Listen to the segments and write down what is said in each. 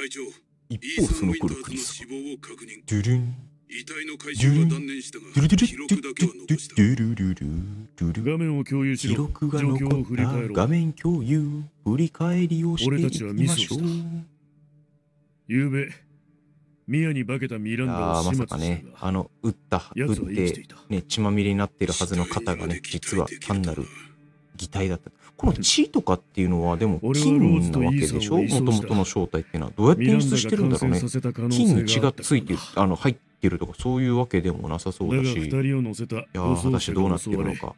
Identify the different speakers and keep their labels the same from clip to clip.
Speaker 1: 一方その頃クリスはドゥルンドゥルンドゥルドゥルドゥルドゥルドゥルルルルル
Speaker 2: 画面を共有し
Speaker 1: 記
Speaker 2: ろ。
Speaker 1: 録が残った画面共有振り返りをしていきましょう。
Speaker 2: 昨べ宮に化けたミランダを始末したが、
Speaker 1: 撃ってね血まみれになってるはずの方がね実は単なる擬態だった。この血とかっていうのはでも金なわけでしょ。もともとの正体っていうのはどうやって演出してるんだろうね。金に血がついて入ってるとかそういうわけでもなさそうだし、いや果たしてどうなってるのか。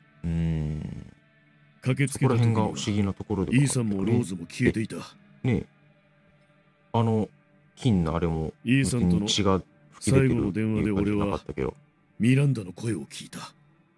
Speaker 1: そこら辺が不思議なところでもあったよね。金のあれも血が吹き出てるっていう感じなかったけど、
Speaker 2: ミランダの声を聞いた。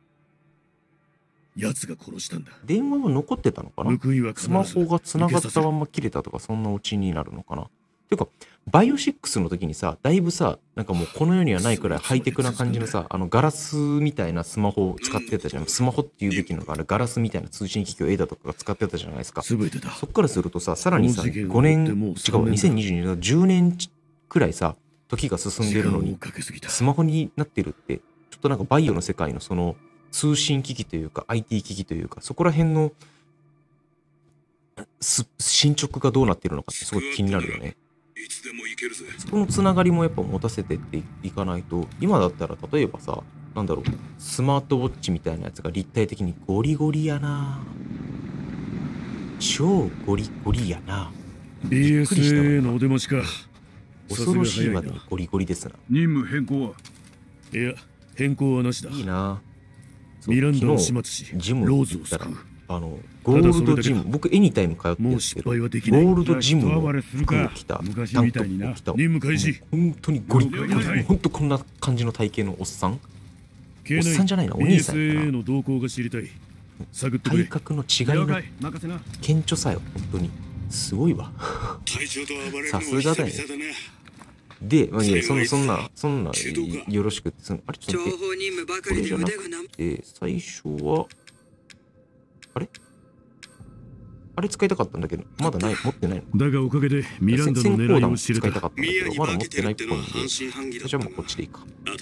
Speaker 2: 奴が殺したんだ。
Speaker 1: 電話は残ってたのかな。スマホがつながったまま切れたとかそんなオチになるのかな。ていうかバイオ6の時にさ、だいぶさなんかもうこの世にはないくらいハイテクな感じのさガラスみたいなスマホを使ってたじゃん。スマホっていうべきのがガラスみたいな通信機器をエイダとかが使ってたじゃないですか。そっからするとさ、さらにさ5年違う2022年10年くらいさ時が進んでるのにスマホになってるって、ちょっとなんかバイオの世界のその通信機器というか IT 機器というかそこら辺の進捗がどうなってるのかってすごい気になるよね。そこのつながりもやっぱ持たせてっていかないと、今だったら例えばさなんだろうスマートウォッチみたいなやつが立体的にゴリゴリやな、超ゴリゴリやな。びっくりしたわ。
Speaker 2: BSA のお出ましか。
Speaker 1: 恐ろしいまでにゴリゴリですな。
Speaker 2: 任務変更は？いや変更はなしだ。
Speaker 1: いいな。
Speaker 2: ミランダを始末し
Speaker 1: ジム
Speaker 2: ロー
Speaker 1: に行ったら
Speaker 2: ズを救う。
Speaker 1: ゴールドジム、僕エニタイム通ってるんですけど、ゴールドジムの服を着たタンクトップを着た
Speaker 2: 任務開始。
Speaker 1: 本当にゴリゴリ、本当こんな感じの体型のおっさん、おっさんじゃないな、お兄さんやかな。
Speaker 2: の動向が知りたい。探ってくれ。
Speaker 1: 体格の違いの顕著さよ、本当にすごいわ。さすがだよ。で、まあ、いやそんなよろしくって、あれちょっと待って、これじゃなくて最初はあれ使いたかったんだけどまだない、持ってないの。
Speaker 2: だがおかげでミランダの狙いを知れた。
Speaker 1: 使いたかったんだけどまだ持ってないっぽいんで、じゃあもうこっちでいいか。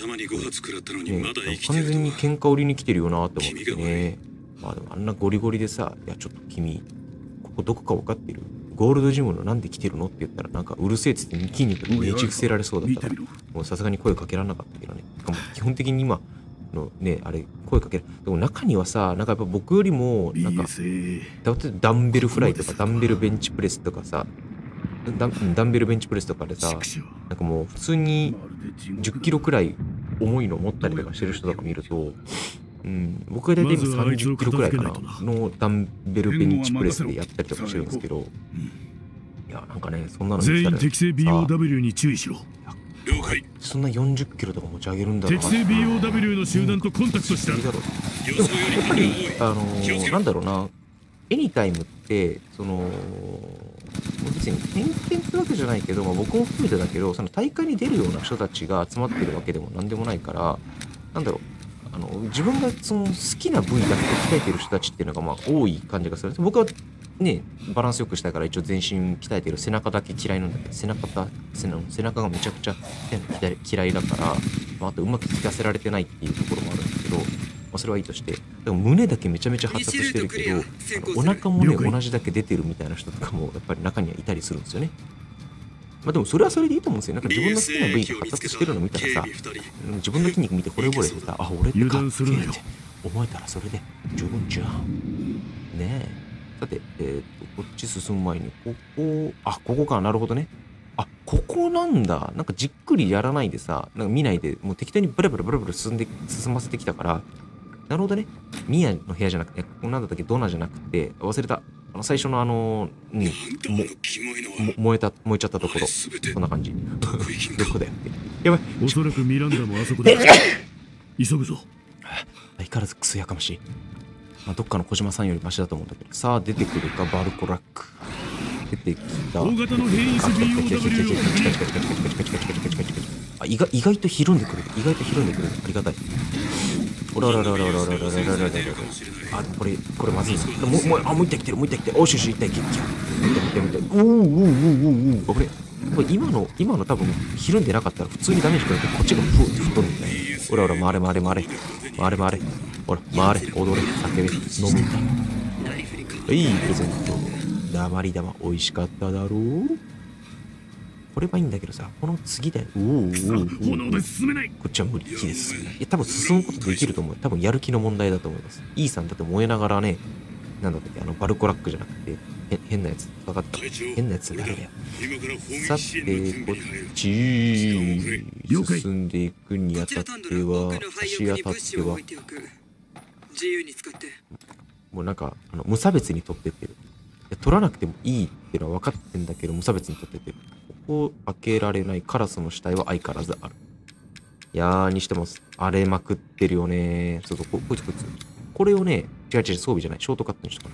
Speaker 1: 完全に喧嘩売りに来てるよなって思ってね。まあでもあんなゴリゴリでさ、いやちょっと君ここどこか分かってる？ゴールドジムのなんで来てるのって言ったらなんかうるせえっつって筋肉でねじ伏せられそうだったからもうさすがに声かけられなかったけどね。しかも基本的に今のねあれ声かける。でも中にはさなんかやっぱ僕よりもなんかダンベルフライとかダンベルベンチプレスとかさダンベルベンチプレスとかでさなんかもう普通に10キロくらい重いの持ったりとかしてる人とか見ると、僕が大体今30キロくらいかなのダンベルベンチプレスでやったりとかしてるんですけど、いやなんかねそんなの
Speaker 2: 全員適正 BOW に注意しろ。了解。
Speaker 1: そんな40キロとか持ち上げるんだな。
Speaker 2: 適正 BOW の集団とコンタクトした。
Speaker 1: でもやっぱりなんだろうな、エニタイムってその別に偏見ってわけじゃないけど、僕も含めてだけどその大会に出るような人たちが集まってるわけでもなんでもないから、なんだろう自分がその好きな部位だけ鍛えてる人たちっていうのがまあ多い感じがするんです。僕はねバランスよくしたいから一応全身鍛えてる背中だけ嫌いなんだけど、背中がめちゃくちゃ嫌いだから、あとうまく効かせられてないっていうところもあるんだけど、それはいいとして、でも胸だけめちゃめちゃ発達してるけどお腹もね同じだけ出てるみたいな人とかもやっぱり中にはいたりするんですよね。でもそれはそれでいいと思うんですよ。なんか自分の好きな部位が発達してるの見たらさ、自分の筋肉見て惚れ惚れしてさ、あ俺ってかっけえって思えたらそれで十分じゃんねえ。さてこっち進む前にここか。なるほどね。ここなんだ。なんかじっくりやらないでさ、なんか見ないでもう適当にブラブラ進ませてきたから、なるほどね。ミヤの部屋じゃなくて、なんだったっけ、ドナじゃなくて、忘れた。最初の燃えちゃったところ。こんな感じ。どこだよって。やばい。
Speaker 2: おそらくミランダもあそこだ。急ぐぞ。
Speaker 1: 相変わらずクソやかましい。どっかの小島さんよりマシだと思うんだけど。さあ、出てくるか、バルコラック。出てきた。
Speaker 2: 大型の変異 BOW
Speaker 1: 意外とひるんでくる。ありがたい。これまずいです。もう一体来てる。おし、一体来てる。危ね。 これ今の多分、ひるんでなかったら普通にダメージ食らって、こっちがふーって吹っ飛んでみたいな。ほらほら、回れ回れ回れ。回れ回れ。ほら、回れ、踊れ、叫べ、飲むんだ。いいプレゼント。鉛玉、美味しかっただろう。これはいいんだけどさ、この次だよ。
Speaker 2: 炎で進めない。
Speaker 1: こっちは無理、木です。いや、多分進むことできると思う。多分やる気の問題だと思います。イーさんだって燃えながらね、なんだったっけ、バルコラックじゃなくて、変なやつ、分かった。変なやつ誰だよ。さて、こっち、進んでいくにあたっては、足当たっては、もうなんか、無差別に取ってってる。取らなくてもいいっていうのは分かってんだけど、無差別に取ってってる。ここ開けられないカラスの死体は相変わらずある。いやー、にしても、荒れまくってるよね。そうそう、こいつ。これをね、違う、装備じゃない、ショートカットにしたから。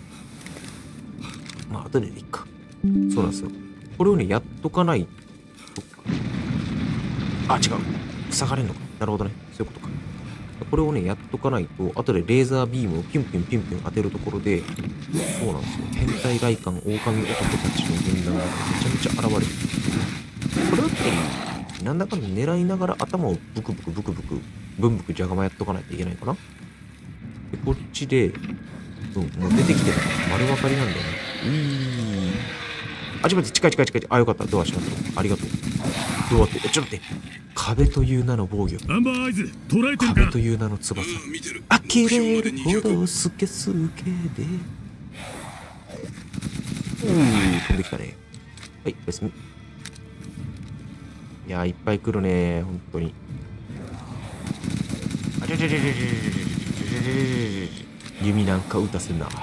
Speaker 1: まあ、後でいいか。そうなんですよ。これをね、やっとかない。そっか。あ、違う。塞がれんのか。なるほどね。そういうことか。これをね、やっとかないと、後でレーザービームをピュンピュン当てるところで、そうなんですよ。変態外観、狼男たちの軍団がめちゃめちゃ現れる。これだってなんだかんだ狙いながら頭をブクじゃがまやっとかないといけないかな。で、こっちで、もう出てきてるから丸分かりなんだよね。あ、ちょっと待って、近い。あ、よかった。ドア閉まった。ありがとう。ドアって、ちょっと待って。壁という名の防御。
Speaker 2: アンバーアイズ、捉えてるか。
Speaker 1: 壁という名の翼。開けれるほどスケで。飛んできたね。はい、おやすみ。いやー、いっぱい来るね、本当に。弓なんか撃たせない。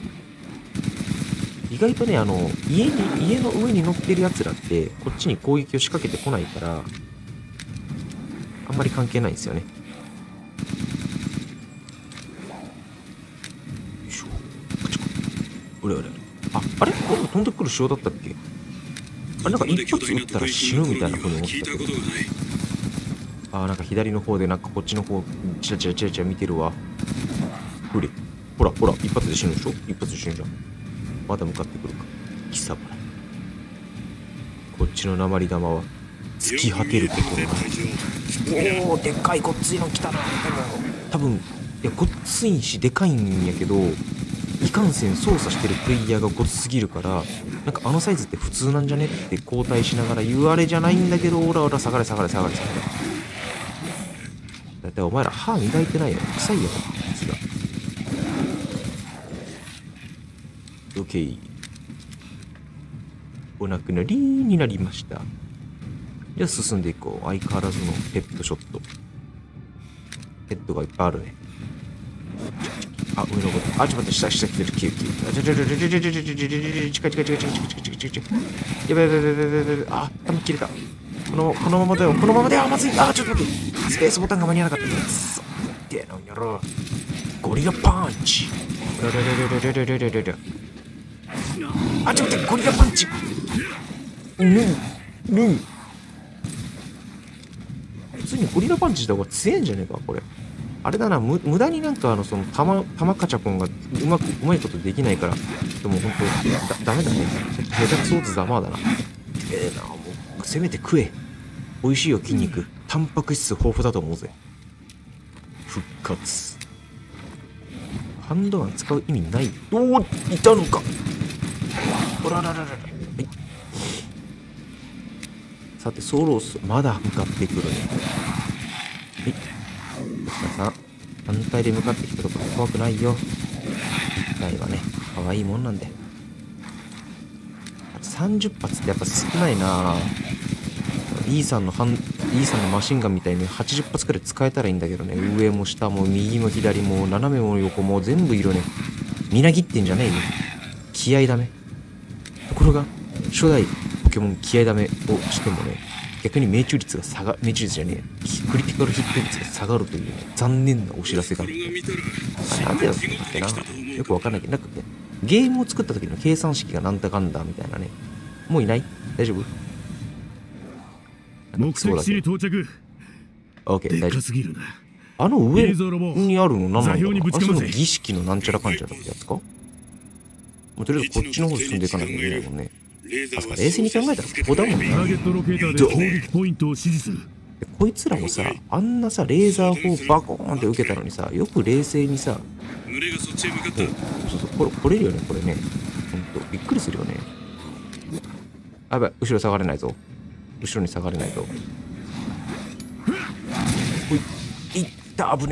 Speaker 1: 意外とね、家の上に乗ってる奴らって、こっちに攻撃を仕掛けてこないから、あんまり関係ないんですよね。よいしょ。あれこれ飛んでくる仕様だったっけ。あれなんか一発撃ったら死ぬみたいな風に思ってたけど。なんか左の方でなんかこっちの方、チラチラ見てるわ。ほら、一発で死ぬでしょ。一発で死ぬじゃん。まだ向かってくるか。貴様。こっちの鉛玉は突き果てることになる。おー、でっかいごっついの来たな。でも多分、いや、ごっついしでかいんやけど、いかんせん操作してるプレイヤーがごつすぎるから、なんかサイズって普通なんじゃねって交代しながら言われじゃないんだけど、オラ下がれ。だいたいお前ら歯磨いてないよ。臭いよ、息が。オッケー。お亡くなりになりました。じゃあ進んでいこう。相変わらずのヘッドショット。ヘッドがいっぱいあるね。あ、上のこと。あ、ちょっと待って、下来てる、9。近い。やばい。あ、弾切れた。このままだよ。まずい。あ、ちょっと待って。スペースボタンが間に合わなかった。そう。ってのやろう。ゴリラパンチ。あ、ちょっと待って、ゴリラパンチ。普通にゴリラパンチした方が強いんじゃねえか、これ。あれだな、無駄になんかその玉カチャポンがうまいことできないから、でも本当ダメだね。下手くそとざまだな。もうせめて食え。美味しいよ、筋肉。タンパク質豊富だと思うぜ。復活。ハンドガン使う意味ない。おお、いたのか。おらら。はい。さて、そろそろまだ向かってくるね。はい。皆さん、反対で向かってきたところ怖くないよ。一体はね、可愛いもんなんで。あと30発ってやっぱ少ないな。イーさんのマシンガンみたいに80発くらい使えたらいいんだけどね。上も下も右も左も斜めも横も全部色ね。みなぎってんじゃねえよ。気合ダメ。ところが、初代ポケモン気合ダメをしてもね、逆に命中率じゃねえ。クリティカルヒット率が下がるという、ね、残念なお知らせがある。なんでだっけな。よくわかんないけど、なんかね、ゲームを作った時の計算式がなんだかんだみたいなね。もういない？大丈夫？
Speaker 2: 目的地に到着。
Speaker 1: OK、大丈
Speaker 2: 夫。
Speaker 1: あの上にあるの何なんだろう。その儀式のなんちゃらかんちゃらってやつか？とりあえずこっちの方進んでいかなきゃいけないもんね。 あ、そうか、冷静に考えたらここだもん
Speaker 2: ターゲ
Speaker 1: な。
Speaker 2: ットロケーターで攻撃ポイントを指示する。
Speaker 1: でこいつらもさ、あんなさ、レーザー砲バコーンって受けたのにさ、よく冷静にさ、
Speaker 3: 群れがそっちへ向かっ
Speaker 1: そうそう、来れるよね、これね。ほんと、びっくりするよね。あ、やばい、後ろ下がれないぞ。後ろに下がれないぞ。ほい、いった、危ね。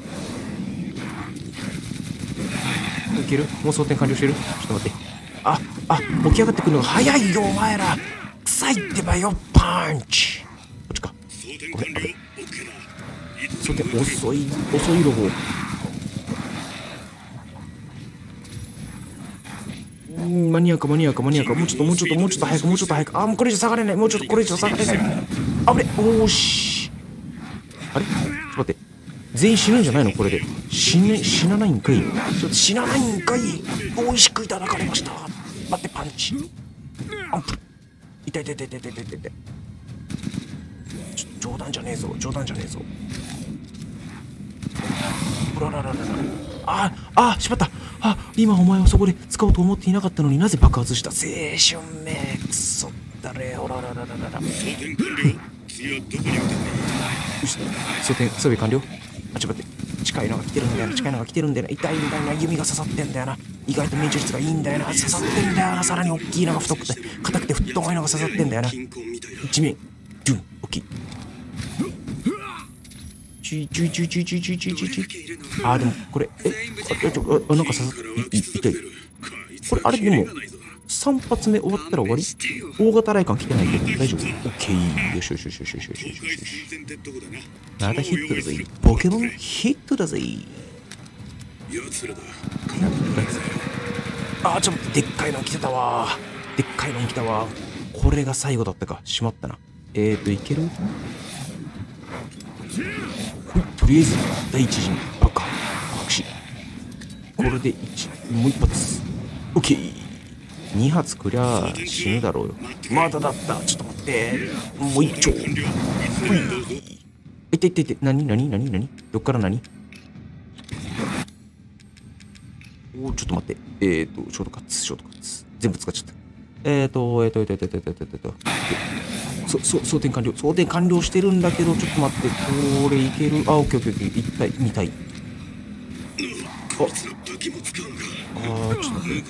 Speaker 1: いける？もう装填完了してる？ちょっと待って。起き上がってくるのが早いよ、お前ら。臭いってばよ、パンチ。こっちか。ごめん、装填遅いロボ。間に合うか。もうちょっと早く。あ、もうこれ以上下がれない。もうちょっとこれ以上下がれない。あぶね。おーし。あれ？ちょっと待って。全員死ぬんじゃないのこれで。死なないんかい。ちょっと死なないんかい。美味しくいただかれました。待って、パンチ。アンプル。痛い。冗談じゃねえぞ。しまった。今お前はそこで使おうと思っていなかったのになぜ爆発した。青春めクソだれ。おらららららら。
Speaker 3: 装填完了。次はどこに向かった？
Speaker 1: よし、装備完了。ちょっと待って。近いのが来てるんだよな。痛いんだよな。弓が刺さってんだよな。意外と命中率がいいんだよな。刺さってんだよな。さらに大きいのが太くて硬くて太いのが刺さってんだよな。地面ドゥン大きい。でもこれなんか刺さって痛い。これあれでも3発目終わったら終わり？大型雷管来てないけど大丈夫？オッケー。よし。またヒットだぜ。ポケモンヒットだぜ。
Speaker 3: 奴らだ。
Speaker 1: ちょっとでっかいの来てたわ。これが最後だったか。しまったな。いける？とりあえず第一陣爆死。これでもう一発。オッケー。2発くりゃ死ぬだろうよ。まだだった。ちょっと待って。もう一丁。痛い。何？どっから何？ちょっと待って。ショートカッツ。全部使っちゃった。装填完了してるんだけど、ちょっと待って。これいける？オッケー。2体。ちょっと待って。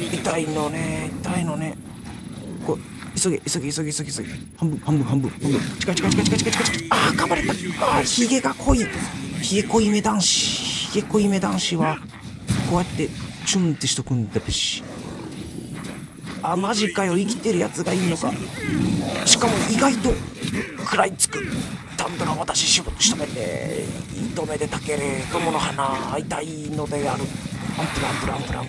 Speaker 1: 痛いのね。これ急げ。半分。近い。かまれた。ヒゲ濃いめ男子はこうやってチュンってしとくんだべし。マジかよ。生きてるやつがいいのか。しかも意外と食らいつく。タンドラ私仕事しとめて糸目でたけれ雲の花痛いのである。アンプル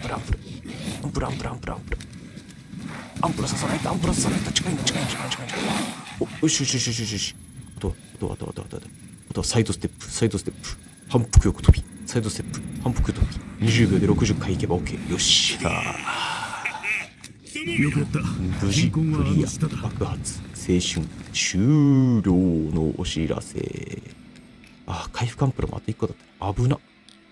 Speaker 1: 刺さないと近いの。よし。あとはサイドステップ反復横跳びサイドステップ反復跳び20秒で60回いけば OK。 よし
Speaker 2: よくやった。
Speaker 1: 無事クリア。爆発青春終了のお知らせ。回復アンプルもあと1個だった。危な。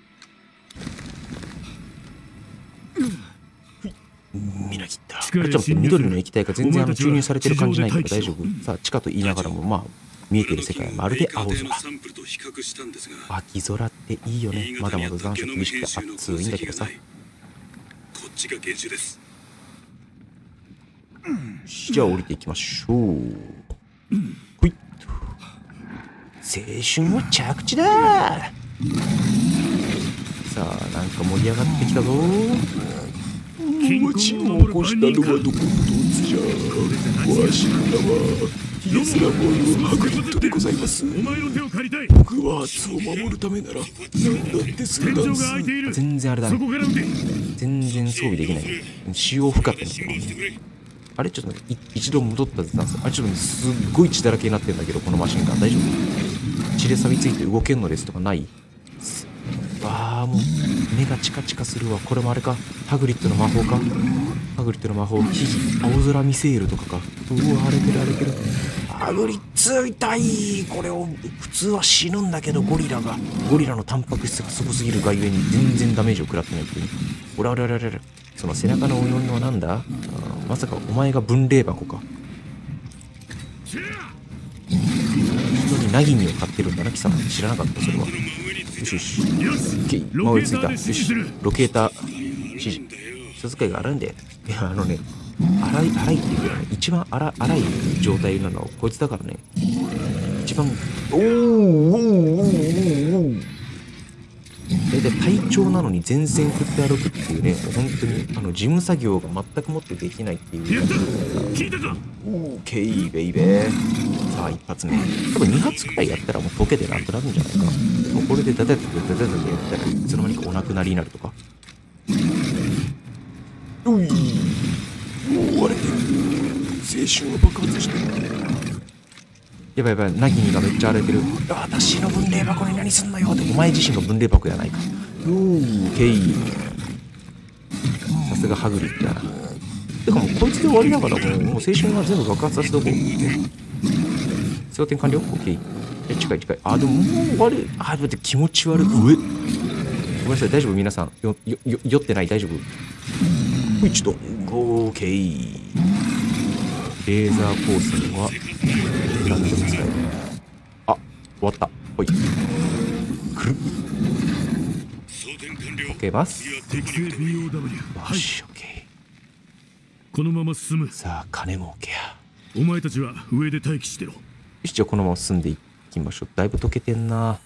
Speaker 1: みなぎった。ちょっと待って、緑の液体が全然注入されてる感じないから大丈夫？さあ地下と言いながらも見えてる世界はまるで青空。秋空っていいよね。まだまだ残暑厳しくて暑いんだけどさ。
Speaker 3: こっちが原種です。
Speaker 1: じゃあ降りていきましょう。ほい。青春は着地だ。さあなんか盛り上がってきたぞ。町を起こしたのはどこのつじゃ。わしらはヒゲスラボールハグリッドでございます。僕は圧を守るためなら何だってするダンス。全然あれだね。全然装備できない。使用不可ってんですよ。あれちょっと待って、一度戻ったダンス。ちょっとすっごい血だらけになってんだけど、このマシンガン大丈夫？血で錆びついて動けんのですとかない？もう目がチカチカするわ。これもあれか、ハグリッドの魔法か。ハグリッドの魔法、青空ミセールとかか。荒れてる。ハグリッド痛い。これを普通は死ぬんだけど、ゴリラのタンパク質がすごすぎるがゆえに全然ダメージを食らってないっていう。その背中のウヨンのなんだ、 まさかお前が分霊箱か。本当にナギニを買ってるんだな貴様。知らなかったそれは。よしよし。オッケー、真上についた。よし、ロケーター指示。人使いが荒いんだよ。いや、荒いっていうかね、一番荒い状態なのはこいつだからね。一番、大体隊長なのに前線振って歩くっていうね、本当に事務作業が全くもってできないっていう。オーケーベイベー。さあ一発目。多分2発くらいやったらもう溶けてなくなるんじゃないかな。もうこれでダダダダダダダやったらいつの間にかお亡くなりになるとか。おい、もう割れてる。青春を爆発してる。やばいやばい、ナギニがめっちゃ荒れてる。私の分霊箱に何すんのよって、お前自身が分霊箱やないか。オーケー。さすがハグリッドやな。てかもうこいつで終わりだから、もう青春は全部爆発させとこう。装填完了？オッケー。近い近い。あ、でももう終わり。あ、待って、気持ち悪い。ごめんなさい、大丈夫皆さん。酔ってない？大丈夫？一度。オーケー。レーザー光線は何でも使える。あ、終わった。ほい。くる。OK ます。よし、OK。
Speaker 2: このまま進む。
Speaker 1: さあ、金儲けや。
Speaker 2: お前たちは上で待機してろ。
Speaker 1: よし、じゃあこのまま進んでいきましょう。だいぶ溶けてんな。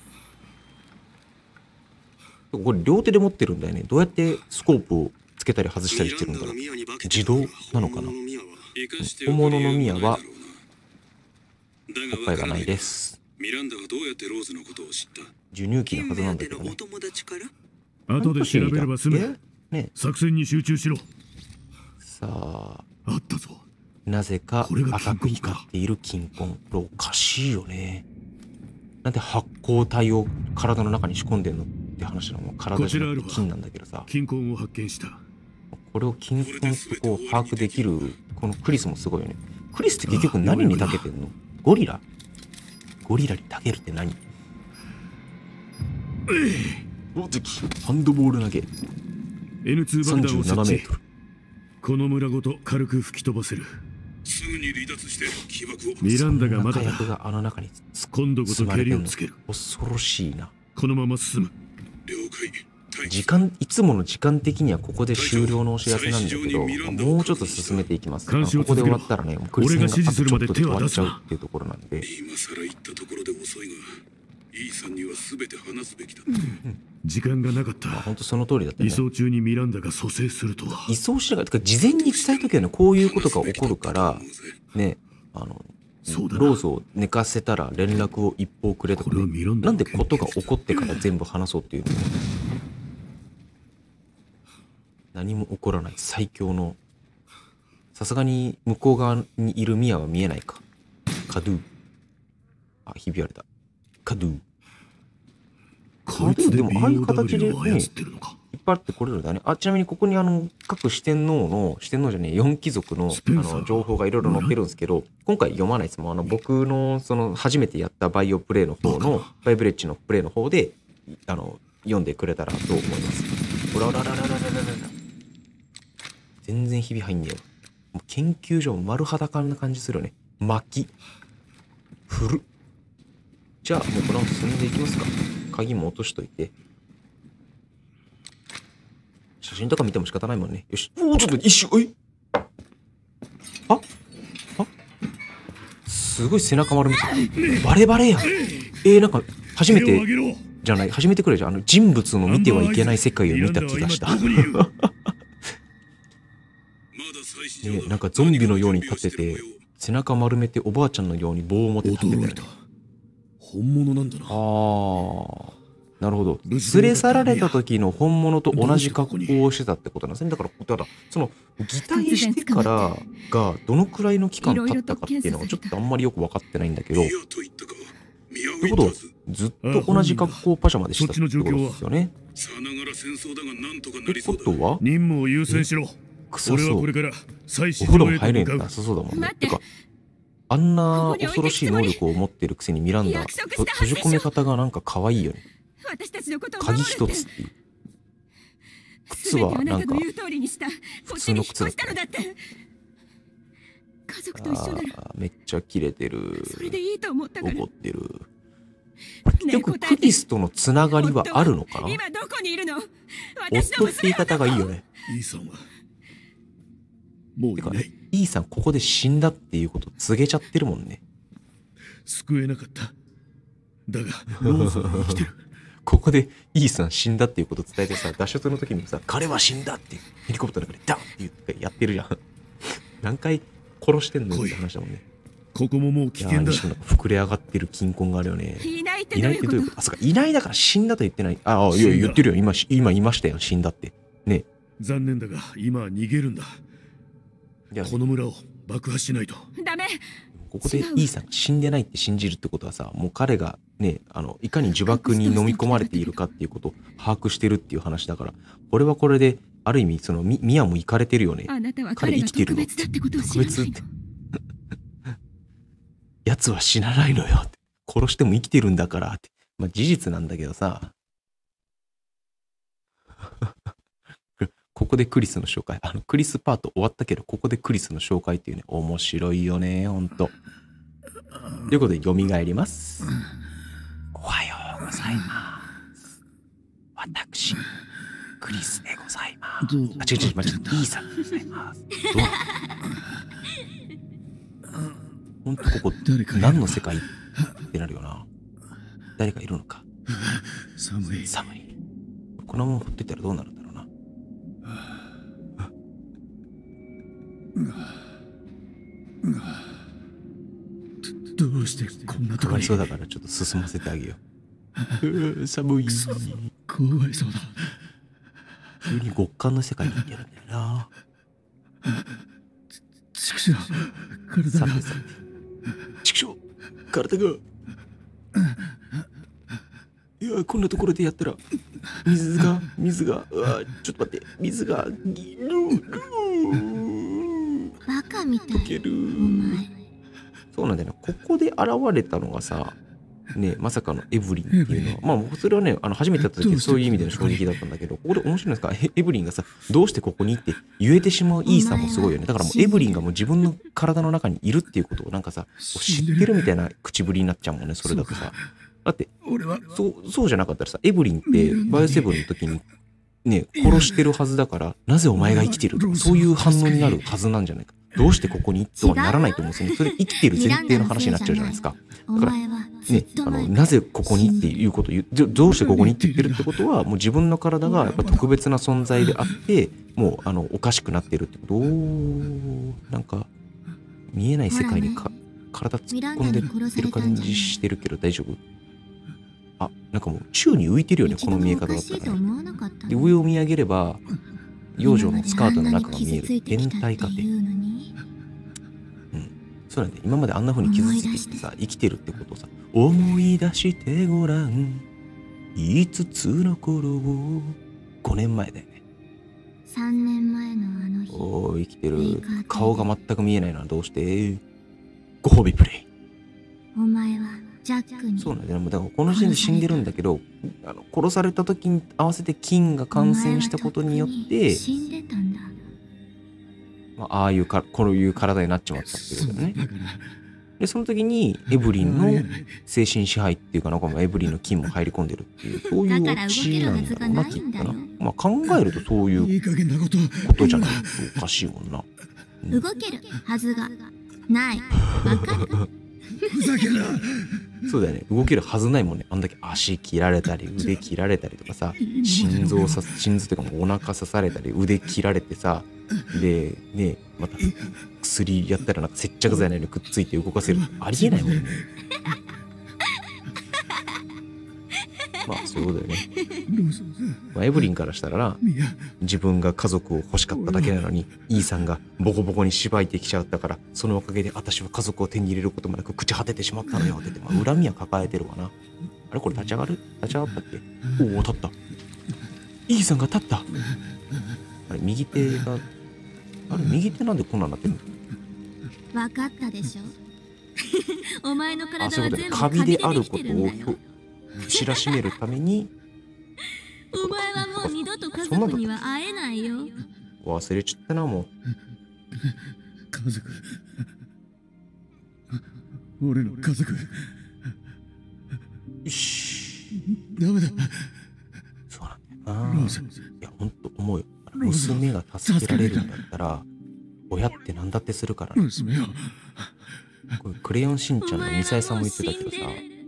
Speaker 1: これ両手で持ってるんだよね。どうやってスコープをつけたり外したりしてるんだろう。自動なのかな。本物のミアはおっぱいがないです。
Speaker 3: ミランダはどうやってローズのことを知った？
Speaker 1: 授乳期のはずなんだけどね。
Speaker 2: 後で調べれば済む。
Speaker 1: ね、
Speaker 2: 作戦に集中しろ。
Speaker 1: さあ、
Speaker 2: あったぞ。
Speaker 1: なぜか赤く光っている金婚。これおかしいよね。なんで発光体を体の中に仕込んでんのって話なの。体じゃなくて金なんだけどさ。
Speaker 2: 金婚を発見した。
Speaker 1: これを金婚とこう把握できるこのクリスもすごいよね。クリスって結局何に長けてんの？ゴリラに長けるって何？大関ハンドボール投げ
Speaker 2: N2 爆弾を設
Speaker 1: 37メ
Speaker 2: 置。
Speaker 1: ートル。
Speaker 2: この村ごと軽く吹き飛ばせる。
Speaker 3: すぐに離脱して起爆を。
Speaker 2: ミランダがまだ
Speaker 1: 火
Speaker 2: だ。
Speaker 1: 薬があの中に
Speaker 2: 今度こそ蹴りをつける。
Speaker 1: 恐ろしいな。
Speaker 2: このまま進む。
Speaker 3: 了解。
Speaker 1: いつもの時間的にはここで終了のお知らせなんだけど、もうちょっと進めていきます。ここで終わったらね、もうクリスがあとちょっとで終わっちゃうっていうところなんで。
Speaker 3: 今更言ったところで遅いが、イーさんには全て話すべきだ。
Speaker 2: 時間がなかった。
Speaker 1: 本当その通りだったね。
Speaker 2: 移送中にミランダが蘇生するとは。
Speaker 1: 移送しながら、事前に伝えときはね、こういうことが起こるから、ね、ローズを寝かせたら連絡を一報くれとか、ね、なんでことが起こってから全部話そうっていうの。何も起こらない最強の。さすがに向こう側にいるミアは見えないか。カドゥ。あ、ひび割れた。カドゥ。
Speaker 2: こいつでもああいう形でね、いっ
Speaker 1: ぱいあってこれるんだね。あ、ちなみにここに各四天王じゃねえ、4貴族の情報がいろいろ載ってるんですけど、今回読まないですもん。僕のその初めてやったバイオプレイの方の、バイブレッジのプレイの方で、読んでくれたらと思います。ほらほらほらほらほらほら。全然ひび入んねえよ。もう研究所丸裸な感じするよね。巻き。振る。じゃあもうこのまま進んでいきますか。鍵も落としといて。写真とか見ても仕方ないもんね。よし。おお、ちょっと一瞬、すごい背中丸めて。バレバレやん。なんか、初めてくらいじゃん。人物の見てはいけない世界を見た気がした。なんかゾンビのように立ってて、背中丸めておばあちゃんのように棒を持って立ってて、ね。
Speaker 2: 本物なんだな。
Speaker 1: ああ。なるほど。連れ去られた時の本物と同じ格好をしてたってことなんですね。だからその擬態してからがどのくらいの期間経ったかっていうのはちょっとあんまりよく分かってないんだけど。ということはずっと同じ格好パジャマでしたってことですよね。ってことは
Speaker 2: 任務を優先しろ。俺はこれから最新
Speaker 1: お風呂も入れんなさそうだもんね。てかあんな恐ろしい能力を持ってるくせにミランダ閉じ込め方がなんか可愛いよね。鍵一つっていう。靴はなんか普通の靴だったね。
Speaker 4: 家族と一緒なら
Speaker 1: めっちゃキレてる。
Speaker 4: それでいいと思ったから。
Speaker 1: 怒ってる。結局クリスとのつながりはあるのかな。
Speaker 4: 今どこにいるの？私の
Speaker 1: 夫って言い方がいいよね。
Speaker 3: イーサンはもう
Speaker 1: てか
Speaker 3: いない。
Speaker 1: イーさんここで死んだっていうこと告げちゃってるもんね。
Speaker 3: 救えなかった。だがローズは生きてる。
Speaker 1: ここでイーさん死んだっていうこと伝えてさ、脱出の時にさ、彼は死んだってヘリコプターの中でダンって言ってやってるじゃん。何回殺してんのって話だもんね。
Speaker 3: ここももう危
Speaker 1: いや
Speaker 3: 険だ。
Speaker 1: 西野なんか膨れ上がってる金婚があるよね。
Speaker 4: いないって
Speaker 1: いないってどういうこと？あ、そうか、いないだから死んだと言ってない。ああ、いや言ってるよ。今言いましたよ。死んだって。ね。
Speaker 3: 残念だが今は逃げるんだ。
Speaker 1: いや
Speaker 3: この村を爆破しないと。
Speaker 4: ダメ。
Speaker 1: ここでイーさんが死んでないって信じるってことはさ、もう彼がね、いかに呪縛に飲み込まれているかっていうことを把握してるっていう話だから、これはこれで、ある意味、その、ミアもイカれてるよね。
Speaker 4: あなたは彼が特別だってことを知らないの。
Speaker 1: 奴は死なないのよって。殺しても生きてるんだからって。まあ事実なんだけどさ。ここでクリスの紹介。クリスパート終わったけど、ここでクリスの紹介っていうね、面白いよね、ほんと。ということで、蘇ります。おはようございます。私、クリスでございます。あ、違う、間違えた。イーサンでございます。どうほんとここ、何の世界ってなるよな。誰かいるのか。
Speaker 3: 寒い。
Speaker 1: 寒い。このまま放ってたらどうなるんだろうな。
Speaker 3: どうしてこんなとこに。
Speaker 1: かわいそうだからちょっと進ませてあげよう。寒い。
Speaker 3: 怖いそうだ。
Speaker 1: 急に極寒の世界に行ってるんだよな。
Speaker 3: 畜生、体が。
Speaker 1: さてさて。畜生、体が。いや、こんなところでやったら、水が、うわ、ちょっと待って、水が、
Speaker 4: バカみたい。
Speaker 1: 溶ける。
Speaker 4: お前。
Speaker 1: そうなんだよね。ここで現れたのがさ、ね、まさかのエブリンっていうのは、まあ、それはね、初めて会った時そういう意味での衝撃だったんだけど、ここで面白いんですか、エブリンがさ、どうしてここにって言えてしまうイーサもすごいよね。だからもうエブリンがもう自分の体の中にいるっていうことをなんかさ、知ってるみたいな口ぶりになっちゃうもんね、それだとさ。だって、そうじゃなかったらさ、エブリンってバイオセブンの時にね、殺してるはずだから、なぜお前が生きてるとか、そういう反応になるはずなんじゃないか。どうしてここにとはならないと思うんですよね。それ生きてる前提の話になっちゃうじゃないですか。だから、ね、なぜここにっていうことを言う、どうしてここにって言ってるってことは、もう自分の体がやっぱ特別な存在であって、もうおかしくなってるってことを、なんか、見えない世界に体突っ込んでってる感じしてるけど大丈夫？あ、なんかもう宙に浮いてるよね、この見え方だったらね。で、上を見上げれば、幼女のスカートの中が見える変態家庭。そうなんだよ。今まであんな風に傷ついててさ、生きてるってことをさ、思い出してごらん。5つの頃を。5年前だよね。
Speaker 4: 3年前のあの日。
Speaker 1: おー、生きてる。顔が全く見えないのはどうして？ご褒美プレイ。
Speaker 4: お前はジャックに。
Speaker 1: そうなんだよ。だからこの時点で死んでるんだけど、殺された時に合わせて菌が感染したことによって、
Speaker 4: 死んでたんだ。
Speaker 1: まあ、こういう体になっちまったっていうことだよね。で、その時にエブリンの精神支配っていうかなんかエブリンの菌も入り込んでるっていう、そういうオチなんだろうな、きっとな。まあ考えるとそういうことじゃないとおかしいもんな。
Speaker 4: 動けるはずがない。わかる？
Speaker 3: ふざけんな。
Speaker 1: そうだよね。動けるはずないもんね。あんだけ足切られたり、腕切られたりとかさ、心臓というかもうお腹刺されたり、腕切られてさ、で、ね、また薬やったらなんか接着剤のようにくっついて動かせる。ありえないもんね。まあそういうことだよね。まあ、エブリンからしたらな、自分が家族を欲しかっただけなのに、イーさんがボコボコにしばいてきちゃったから、そのおかげで私は家族を手に入れることもなく朽ち果ててしまったのよって言って、まあ、恨みは抱えてるわな。あれこれ立ち上がったっけ？おお、立った。イーさんが立った。あれ右手が、あれ右手なんでこんなんなってるの？
Speaker 4: わかったでしょ。お前の体は
Speaker 1: そういうことね。
Speaker 4: 全部
Speaker 1: カビである
Speaker 4: き
Speaker 1: ことを
Speaker 4: てるんだよ。
Speaker 1: 知らしめるために、
Speaker 4: お前はもう二度と家族には会えないよ。
Speaker 1: 忘れちゃったな、もう。
Speaker 3: 家族、
Speaker 2: 俺の家族。
Speaker 1: よし。
Speaker 2: ダメだ。
Speaker 1: そうなんだよな。
Speaker 2: ローズ。
Speaker 1: いや、ほんと思うよ。娘が助けられるんだったら、親って何だってするからね。
Speaker 2: 娘よ。
Speaker 1: これクレヨンしんちゃんのミサエさんも言ってたけどさ、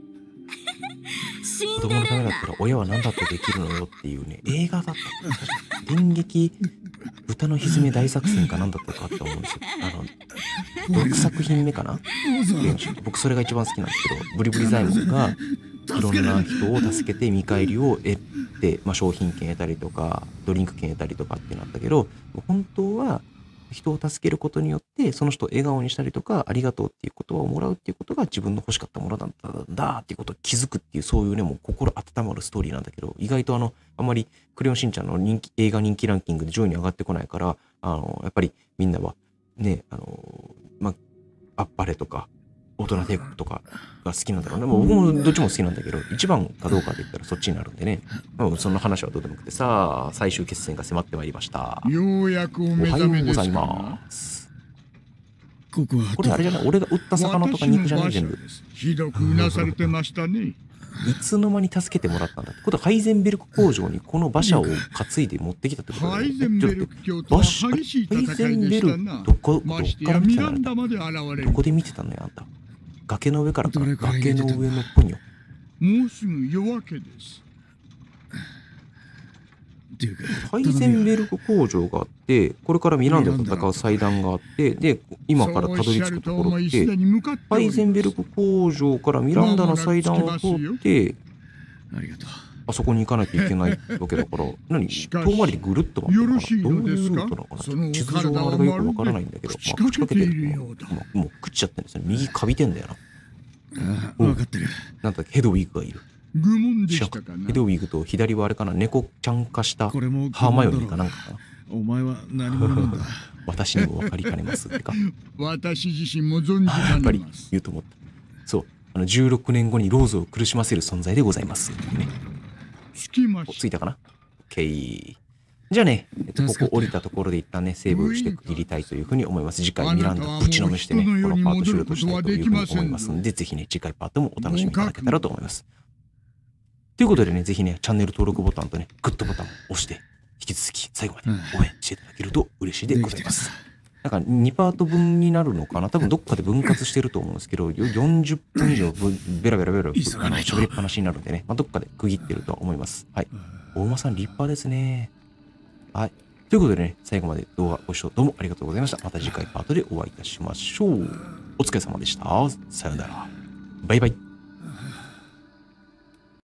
Speaker 1: 子供のためだったら親は何だってできるのよっていうね、映画だったの。電撃豚のひずめ大作戦かなんだったかって思うんですよ。6作品目かな。僕それが一番好きなんですけど、ブリブリザイモンがいろんな人を助けて見返りを得て、商品券得たりとかドリンク券得たりとかってなったけど、本当は人を助けることによってその人を笑顔にしたりとか、ありがとうっていう言葉をもらうっていうことが自分の欲しかったものなんだっていうことを気づくっていう、そういうね、もう心温まるストーリーなんだけど、意外とあんまりクレヨンしんちゃんの映画人気ランキングで上位に上がってこないから、やっぱりみんなはね、あっぱれとか大人帝国とかが好きなんだろうね。僕もどっちも好きなんだけど、一番かどうかで言ったらそっちになるんでね。その話はどうでもよくてさ、最終決戦が迫ってまいりました。
Speaker 5: ようやくお
Speaker 1: お
Speaker 5: 目覚め
Speaker 1: はようござい
Speaker 5: ですかな。
Speaker 1: ます。
Speaker 2: ここは
Speaker 1: これあれじゃない、俺が売った魚とか肉じゃない、全部。
Speaker 5: ひどくうなされてましたね。
Speaker 1: いつの間に助けてもらったんだってことは、ハイゼンベルク工場にこの馬車を担いで持ってきたってことだよね。
Speaker 5: ハイゼンベルク教とは激しい戦いでしたな。
Speaker 1: どっか
Speaker 5: まして
Speaker 1: ら
Speaker 5: やミ
Speaker 1: 見てたのあんた。
Speaker 5: ランダまで現れる。
Speaker 1: どこで見てたのよ、あんた。崖の上からかな。
Speaker 2: どれくらい
Speaker 1: 崖
Speaker 2: 出てたんだ
Speaker 1: の上のポニョ。
Speaker 5: もうすぐ夜明けです。
Speaker 2: っていうか、
Speaker 1: ハイゼンベルク工場があって、これからミランダと戦う祭壇があって、で、今からたどり着くところって、ハイゼンベルク工場からミランダの祭壇を通って、
Speaker 2: ありがとう。
Speaker 1: あそこに行かなきゃいけないわけだから、何
Speaker 5: しかし
Speaker 1: 遠回りでぐるっと回ってるのかな。
Speaker 5: よろしい
Speaker 1: どういう
Speaker 5: のですか
Speaker 1: ルートなのかな。
Speaker 5: その
Speaker 1: 地図上のあれがよくわからないんだけど、
Speaker 5: 仕掛けているようだ。
Speaker 1: もう食っちゃってるんですよね。右かびてんだよな。
Speaker 2: ああ、分かってる。
Speaker 1: なんだっけ、ヘドウィグがいる。
Speaker 5: 愚問で
Speaker 1: 知らん
Speaker 5: したかな
Speaker 1: ヘ。ドウィグと左はあれかな、猫ちゃん化した
Speaker 2: これも
Speaker 1: ハーマイオニーかなんかかな。
Speaker 2: お前は何者なんだ。
Speaker 1: 私にも分かりかねますってか。
Speaker 5: 私自身も存じ
Speaker 1: や
Speaker 5: か
Speaker 1: っぱり
Speaker 5: ねます。
Speaker 1: 言うと思った。そう。16年後にローズを苦しませる存在でございますっていうね。
Speaker 5: つきまし
Speaker 1: ついたかな ?OK。じゃあね、ここ降りたところで一旦ね、セーブして区切りたいというふうに思います。次回ミランダぶちのめしてね、このパート終了としたいというふうに思いますので、ぜひね、次回パートもお楽しみいただけたらと思います。ということでね、ぜひね、チャンネル登録ボタンとね、グッドボタンを押して、引き続き最後まで応援していただけると嬉しいでございます。なんか2パート分になるのかな、多分どっかで分割してると思うんですけど、40分以上ベラベラ喋りっぱなしになるんでね、どっかで区切ってると思います。はい。大馬さん立派ですね。はい。ということでね、最後まで動画ご視聴どうもありがとうございました。また次回パートでお会いいたしましょう。お疲れ様でした。さよなら。バイバイ。